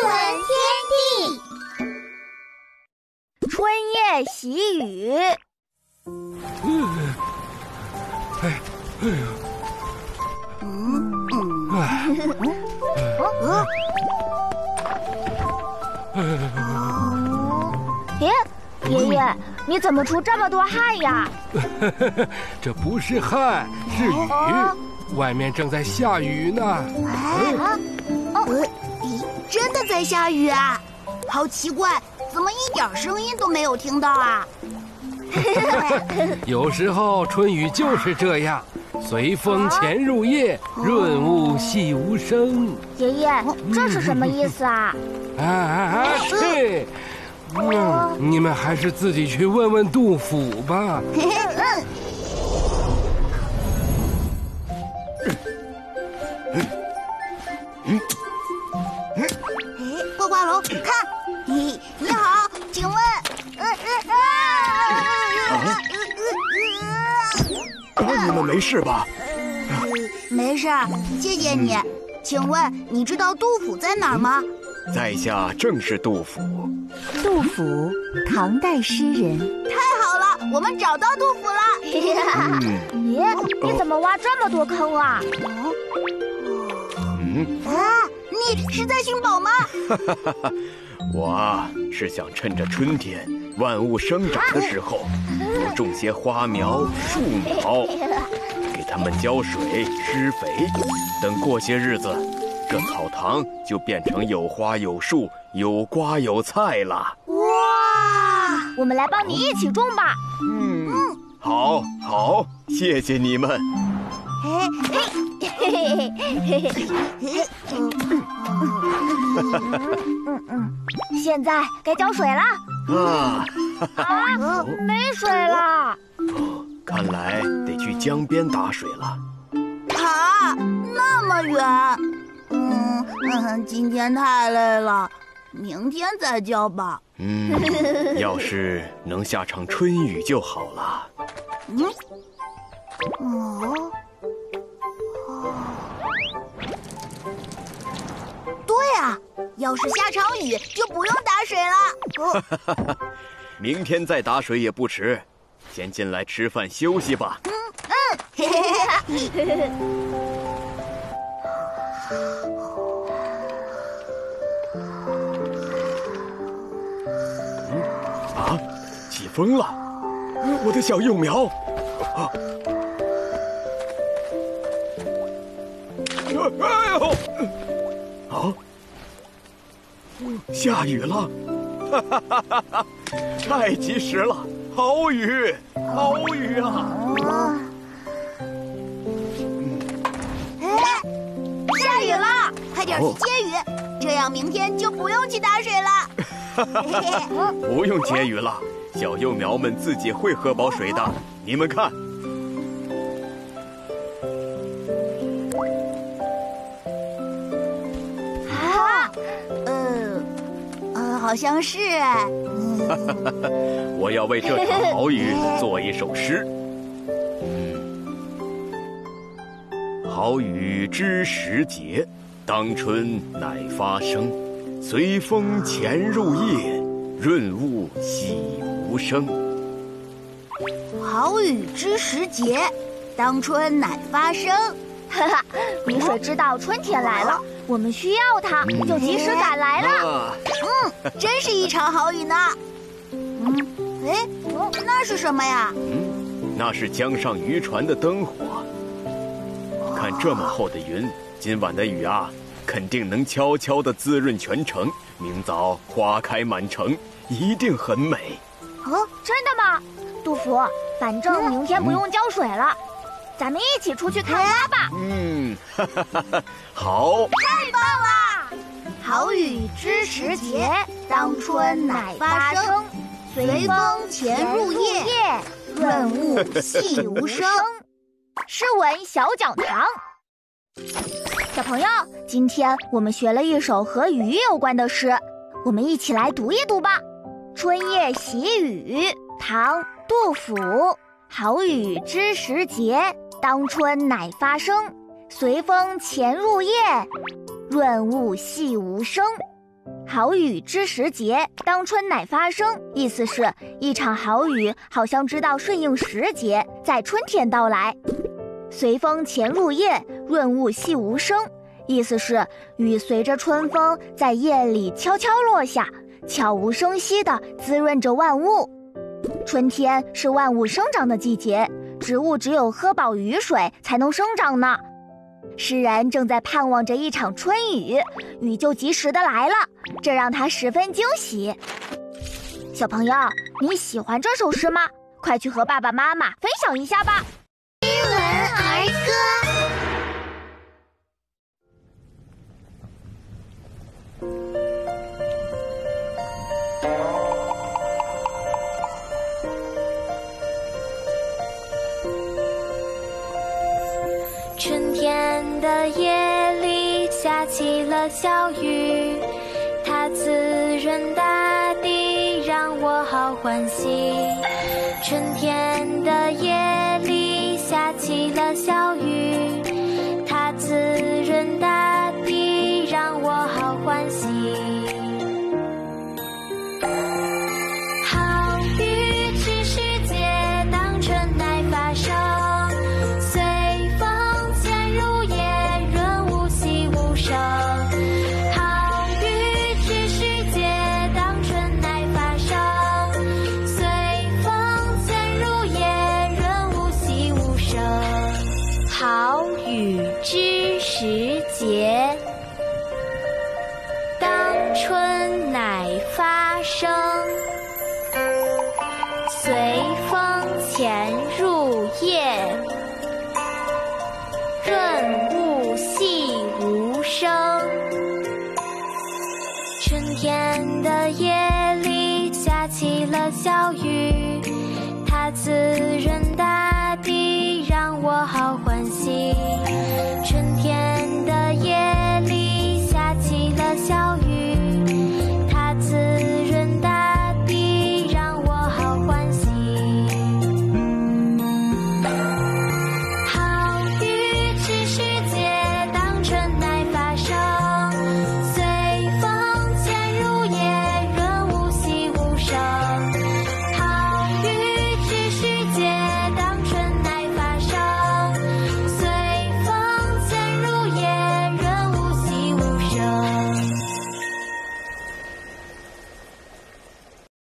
闻天地， 春夜喜雨。爷爷，你怎么出这么多汗呀？ 这不是汗，是雨。外面正在下雨呢。 真的在下雨啊？好奇怪，怎么一点声音都没有听到啊？ 有时候春雨就是这样，随风潜入夜，润物细无声。 爷爷，这是什么意思啊？ 这，你们还是自己去问问杜甫吧。 呱呱龙，看，你好，请问， 你们没事吧？ 没事，谢谢你。请问你知道杜甫在哪儿吗？ 在下正是杜甫。 杜甫，唐代诗人。 太好了，我们找到杜甫了。 你怎么挖这么多坑啊？ 你是在寻宝吗？ 我是想趁着春天万物生长的时候，多种些花苗、树苗，给它们浇水、施肥。等过些日子，这草堂就变成有花有树、有瓜有菜了。 哇！ 我们来帮你一起种吧。 好，谢谢你们。 现在该浇水了。没水了。 看来得去江边打水了。 那么远。今天太累了，明天再浇吧。 要是能下场春雨就好了。 对啊，要是下场雨就不用打水了。 明天再打水也不迟，先进来吃饭休息吧。起风了，我的小幼苗。下雨了，太及时了，好雨啊！ 下雨了，快点去接雨，这样明天就不用去打水了。 不用接雨了，小幼苗们自己会喝饱水的。你们看， 好像是。 我要为这场好雨做一首诗。好雨知时节，当春乃发生。随风潜入夜，润物细无声。 好雨知时节，当春乃发生。 雨水知道春天来了，我们需要它，就及时赶来了。 真是一场好雨呢。那是什么呀？ 那是江上渔船的灯火。看这么厚的云，今晚的雨啊，肯定能悄悄地滋润全城，明早花开满城，一定很美。 真的吗？杜甫，反正明天不用浇水了，咱们一起出去看花吧。 好， 太棒了！好雨知时节，当春乃发生。随风潜入夜，润物细无声。 诗文小讲堂，小朋友，今天我们学了一首和雨有关的诗，我们一起来读一读吧。春夜喜雨，唐·杜甫。好雨知时节，当春乃发生。随风潜入夜，润物细无声。 好雨知时节，当春乃发生，意思是一场好雨好像知道顺应时节，在春天到来。随风潜入夜，润物细无声，意思是雨随着春风在夜里悄悄落下，悄无声息地滋润着万物。春天是万物生长的季节，植物只有喝饱雨水才能生长呢。诗人正在盼望着一场春雨，雨就及时的来了，这让他十分惊喜。小朋友，你喜欢这首诗吗？快去和爸爸妈妈分享一下吧。 诗文儿歌。 春天的夜里下起了小雨，它滋润大地，让我好欢喜。春天的夜里下起了小雨，它滋润大地，让我好欢喜。好雨知时节，当春乃发生。好雨知时节，当春乃发生。随风潜入夜，润物细无声。春天的夜里下起了小雨，它滋润大地，让我好欢喜。